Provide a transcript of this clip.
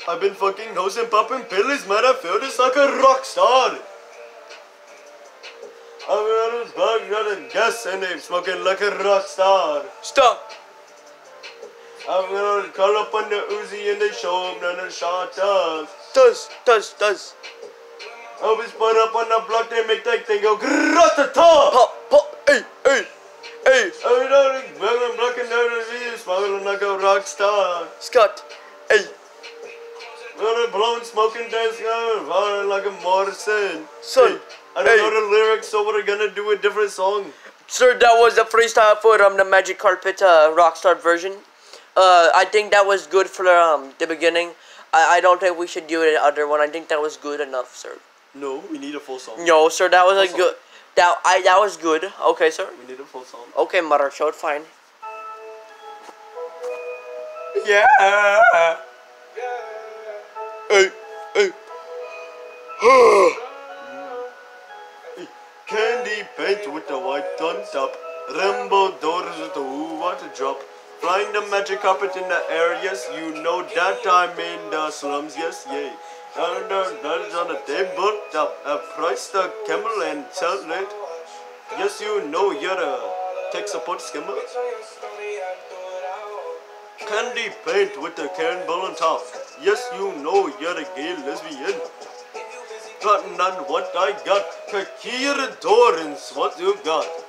I've been fucking hoes and popping pills, man. I feel just like a rock star. I'm gonna bug, got gas and I'm smoking like a rock star. Stop. I'm gonna call up on the Uzi and they show up none of shot us. Does. Always put up on the block, they make that thing go grata-ta. Pop, hey. I'm not blocking down the view, smoking like a rock star. Scott, hey. We're blowing smoking dance, falling like a Morrison. Son, hey, I don't know the lyrics, so we're gonna do a different song. Sir, that was the freestyle for the Magic Carpet Rockstar version. I think that was good for the beginning. I don't think we should do the other one. I think that was good enough, sir. No, we need a full song. No, sir, that was a good. That was good. Okay, sir. We need a full song. Okay, mother, show it fine. Yeah. Hey. Candy paint with the white on top. Rainbow doors with the water drop. Flying the magic carpet in the air, yes, you know that I'm in the slums, yes, yay. That is on the table top. I price the camel and sell it. Yes, you know you're a tech support skimmer. Candy paint with the cannonball on top. Yes, you know you're a gay lesbian. Cotton on what I got. Kakira Dorans, what you got?